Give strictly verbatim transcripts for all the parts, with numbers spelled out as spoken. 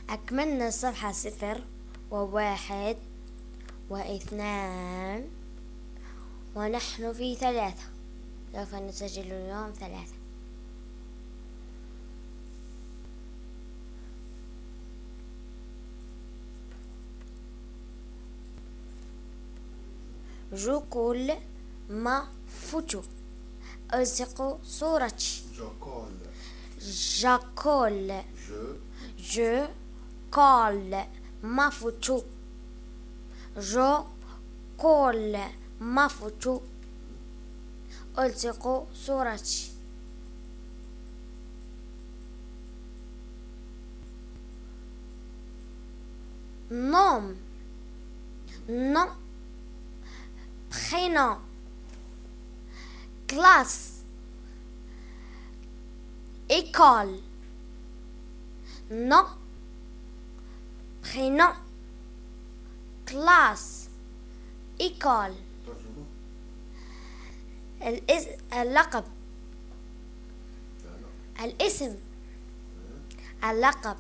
أكملنا الصفحة صفر وواحد واثنان ونحن في ثلاثة. سوف نسجل اليوم ثلاثة. جوكول ما فوتو ألصق صورتي. جاكول جاكول جو جو كول ما فوتو جو كول ما فوتو ألصق صورتي. نوم نو prénom classe école nom prénom classe école ترجمة الإس- اللقب لا الاسم اللقب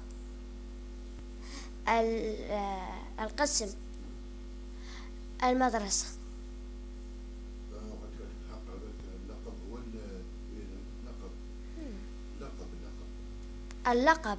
ال- آه، القسم المدرسة. لا قلت لك الحق هذاك اللقب هو ال- اللقب لقب اللقب اللقب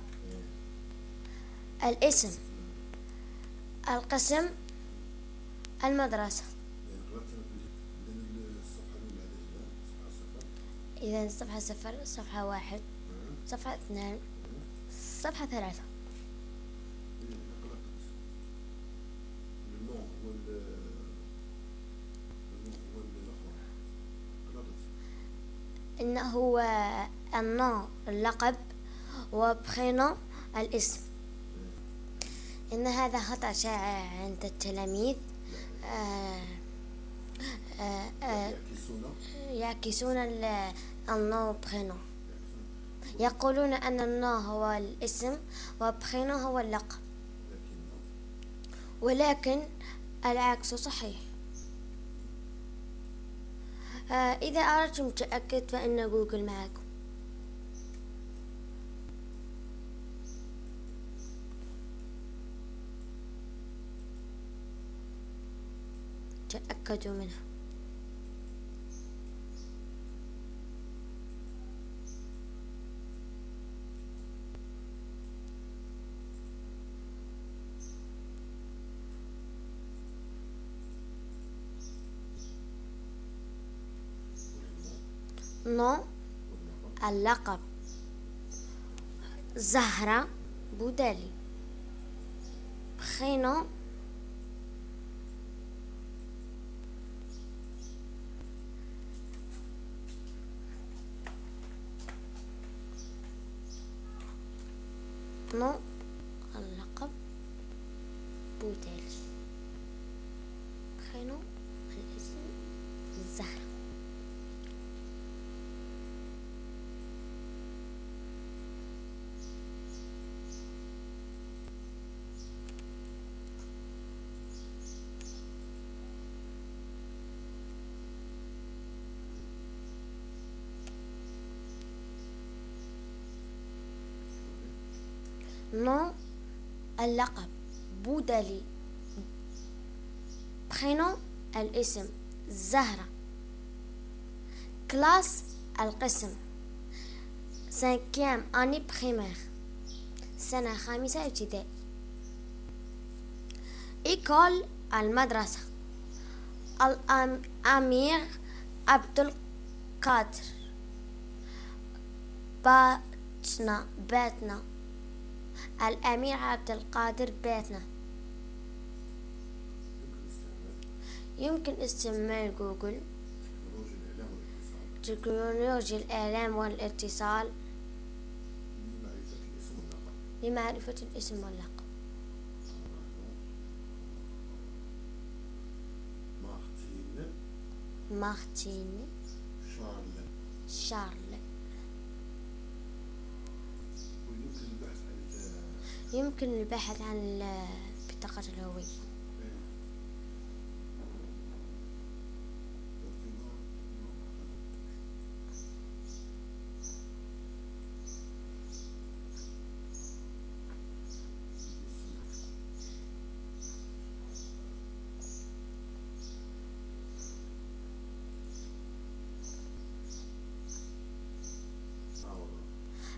الاسم القسم المدرسة. يعني قرأت من الصفحة الأولى هذه الصفحة صفر إذا صفحة صفر صفحة واحد صفحة اثنان صفحة ثلاثة. إيه قرأت النوع هو ال النوع هو الأخر قرأت إنه هو النوع اللقب وبرينو الاسم. إن هذا خطأ شائع عند التلاميذ. آه آه آه يعكسون يعكسون ال- النو برينو، يقولون أن النو هو الاسم وبرينو هو اللقب، لكن ولكن العكس صحيح. آه إذا أردتم تأكد فإن جوجل معكم. تأكدوا منها. نو اللقب زهرة بودالي. برينو نو اللقب بودالي. برينو الاسم زهرة. نو اللقب بودالي. برينو الاسم زهرة. كلاس القسم سانكيام أني بريمير سنة خامسة ابتدائي. إيكول المدرسة الأمير عبد القادر. باتنا باتنا الأمير عبد القادر بيتنا. يمكن استعمال يمكن استعمال جوجل تكنولوجيا الإعلام والاتصال تكنولوجيا الإعلام والاتصال لمعرفة الاسم واللقب. لمعرفة الاسم واللقب. مارتين مارتين شارل. شارل. ويمكن البحث عن يمكن البحث عن بطاقة الهوية.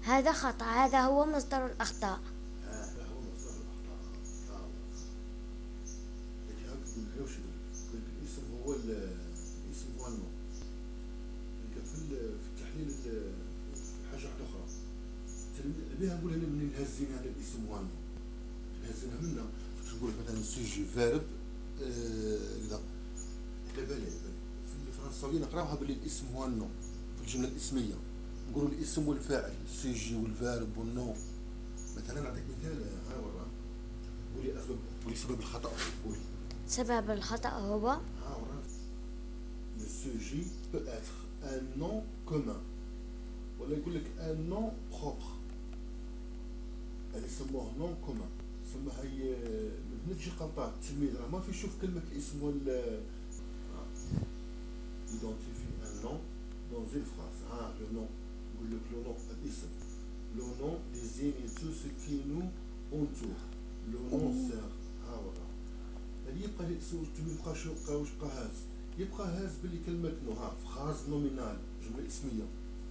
هذا خطأ، هذا هو مصدر الأخطاء. هذا هو مصدر الأخطاء. آه. لكن هاك يقول لك واش يقول لك؟ يقول لك الاسم هو الاسم هو النوم. في في التحليل حاجة واحدة أخرى. بها نقول أنا منين نهزين هذا الاسم هو النوم. نهزينها منا تقول لك مثلا سوجي فيرب كذا. على بالي في الفرنساوية نقراوها باللي الاسم هو النوم في الجملة الاسمية. نقولوا الاسم والفاعل السوجي والفيرب والنوم. مثلا نعطيك مثال ها وراه. قولي أسباب قولي سبب الخطأ قولي. سبب الخطأ هو ها وراه. Le sujet peut être un nom commun. ولا يقول لك un nom propre. اللي يسموه نون كومان. سما هي من هنا تجي غلطات التلميذ راه ما في يشوف كلمة الاسم ولا identifie un nom dans une phrase. ها le nom يقول لك le nom الاسم. Le nom désigne tout ce qui nous entoure. Le nom sert ها وراه. اللي يبقى التلميذ يبقى شو يبقى واش يبقى هاز يبقى هاز باللي كلمة نو ها فراز نومينال جملة اسمية.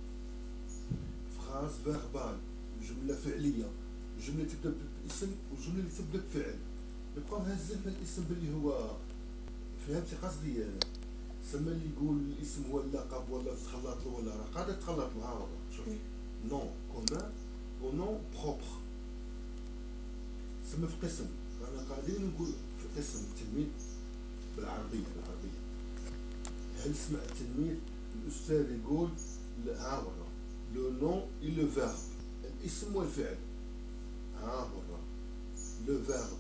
فراز فيربال جملة فعلية. الجملة تبدأ باسم والجملة اللي تبدأ بفعل. نبقاو هازين في الاسم باللي هو فهمتي قصدي. سما اللي يقول الاسم هو اللقب ولا تخلط له ولا راه قاعدة تخلط له. ها والله شوف نون كومان و نون بروبر. سما في قسم رانا قاعدين نقول في قسم التلميذ بالعربية بالعربية. هل سمع التلميذ الأستاذ يقول ها والله لو نون اي لو فيرب الاسم والفعل. ها وراه لو فيرب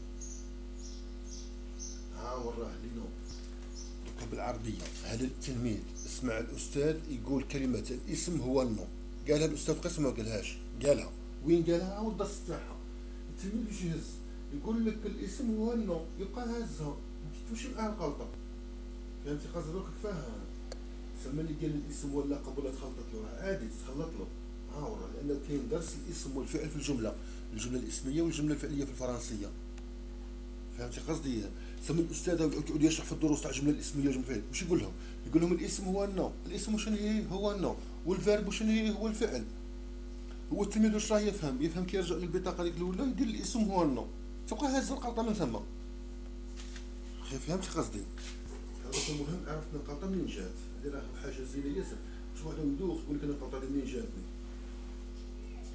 ها وراه لي نو. دوكا بالعربية هذا التلميذ سمع الأستاذ يقول كلمة الاسم هو النو. قالها الأستاذ قسم ما قالهاش قالها وين قالها هو الدرس تاعها. التلميذ باش يهز يقول لك الاسم هو النو يبقى هازها متمشي معاه الغلطة. فهمتي قصدي دوك كفاها. سما اللي قال الاسم هو اللقب ولا تخلطت له راه عادي تخلط له. ها وراه لأنه كاين درس الاسم والفعل في الجملة. الجملة الاسمية والجملة الفعلية في الفرنسية. فهمتي قصدي. سما الأستاذ يقعد يشرح في الدروس تاع الجملة الاسمية والجملة الفعلية واش يقول لهم؟ يقول لهم الاسم هو النوم. الاسم شنو هي هو النوم والفيرب شنو هي هو الفعل. هو التلميذ واش راه يفهم يفهم كي يرجع للبطاقة ديك الأولى يدير الاسم هو النوم تبقى هاز الغلطة من ثم. خي فهمتي قصدي. هذا المهم عرفنا الغلطة منين جات. هذه راه حاجة زينة ياسر. شي واحد يدوخ يقول لك أنا الغلطة هذه منين جاتني.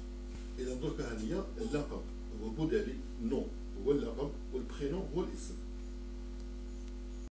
إذا درك هانية اللقب هو بودالي نو هو اللقب والبخينو هو الاسم.